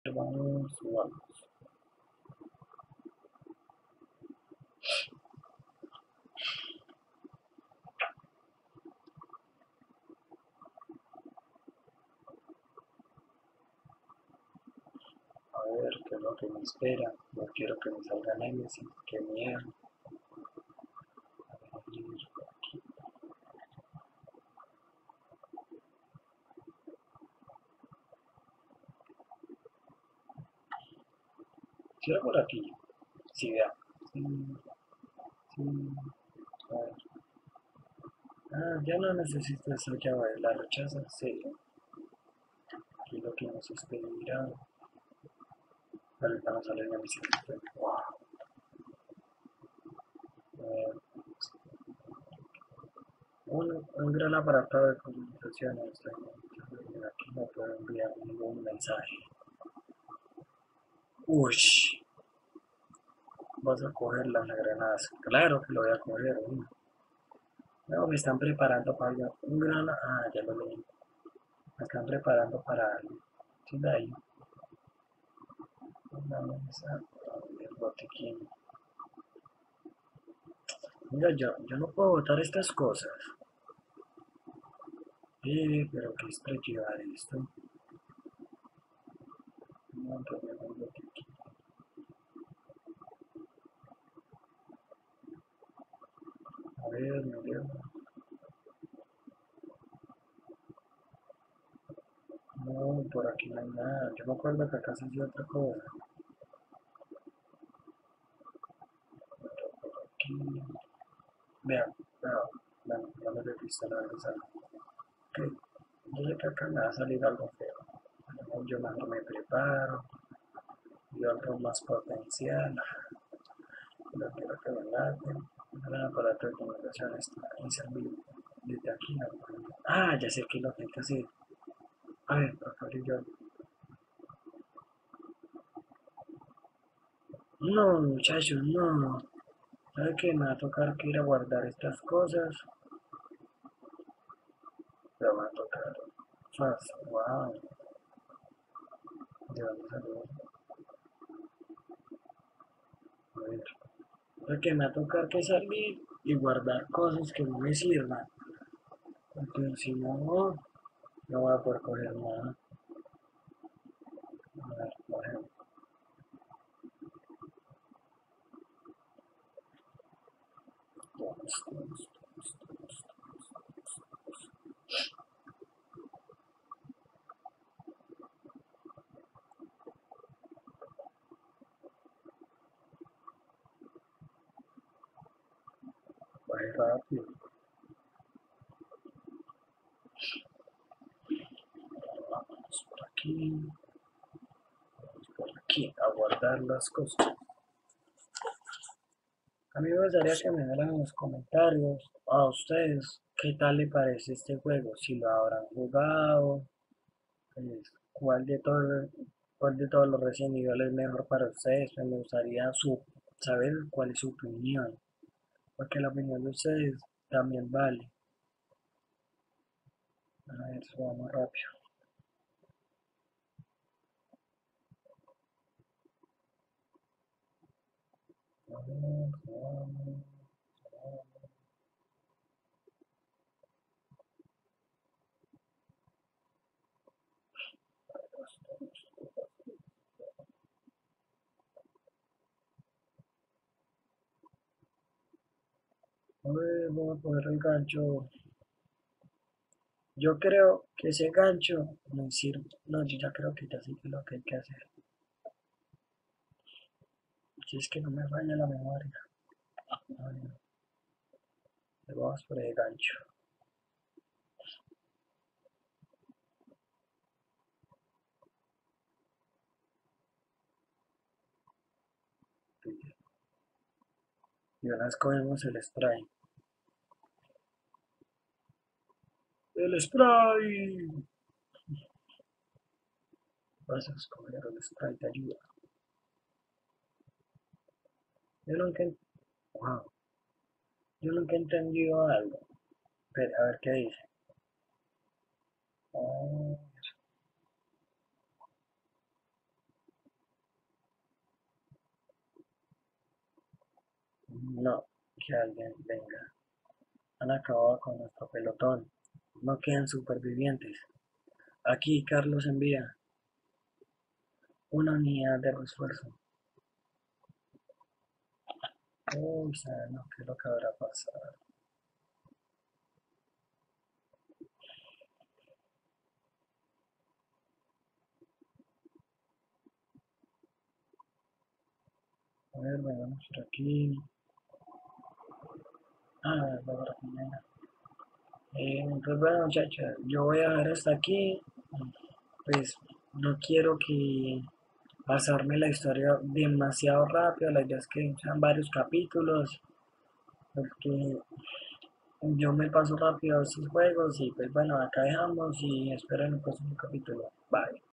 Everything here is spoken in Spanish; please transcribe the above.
Vamos, vamos. A ver qué es lo que me espera. No quiero que me salga Nemesis. Qué miedo. Cierra por aquí. Sí, vea. Sí, sí. A ver. Ah, ya no necesito esa llave. La rechaza. Sí. Aquí lo que nos espera. Ahorita nos sale Nemesis. Wow. A ver. Un gran aparato de comunicaciones. Aquí no puedo enviar ningún mensaje. Uy. Vas a coger las granadas. Claro que lo voy a coger. No, me están preparando para algo. Un gran... Ah, ya lo leí. Me están preparando para algo. Sí, de ahí. Vamos a el botiquín. Mira, yo no puedo botar estas cosas. Pero qué estrés llevar esto. No, pues me voy al botiquín. A ver, me veo. No, por aquí no hay nada. Yo me acuerdo que acá se hacía otra cosa. Aquí. Vean, vean. No me he visto la verdad. Ok, yo sé que acá me va a salir algo feo. Yo mejor me preparo. Y otro más potencial. No quiero que me maten. Un gran aparato de comunicación está inservible. Desde aquí no puedo. Ah, ya sé qué es lo que hay que hacer. A ver, por favor, yo. No, muchachos, no. ¿Sabe qué? Me va a tocar que ir a guardar estas cosas. Pero me va a tocar. Fast, wow. ¿De dónde salió? A ver. ¿Sabe qué? Me va a tocar que salir y guardar cosas que no me sirvan. Porque si no, no voy a poder coger nada. A ver, por ejemplo. Vamos. Voy rápido. Vamos por aquí. Por aquí a guardar las cosas. A mí me gustaría que me dieran en los comentarios a ustedes qué tal le parece este juego, si lo habrán jugado, pues, cuál de todos los Resident Evil es mejor para ustedes, pues me gustaría saber cuál es su opinión, porque la opinión de ustedes también vale. A ver, vamos rápido. Vamos. A ver, voy a poner el gancho. Yo creo que ese gancho no sirve. No, yo ya creo que ya sé qué es lo que hay que hacer. Si es que no me falla la memoria. Ay, no. Vamos por el gancho. Y ahora escogemos el spray. ¡El spray! Vas a escoger el spray, te ayuda. Yo nunca, wow, yo nunca he entendido algo. Pero, a ver qué dice. Oh, No, que alguien venga. Han acabado con nuestro pelotón. No quedan supervivientes. Aquí Carlos envía una unidad de refuerzo. Uy, sabemos qué es lo que habrá pasado. A ver, vamos por aquí. Ah, la primera. Pues bueno, muchachos, yo voy a dejar hasta aquí. Pues no quiero que pasarme la historia demasiado rápido. La idea es que sean varios capítulos. Porque yo me paso rápido estos juegos. Y pues bueno, acá dejamos y espero en el próximo capítulo. Bye.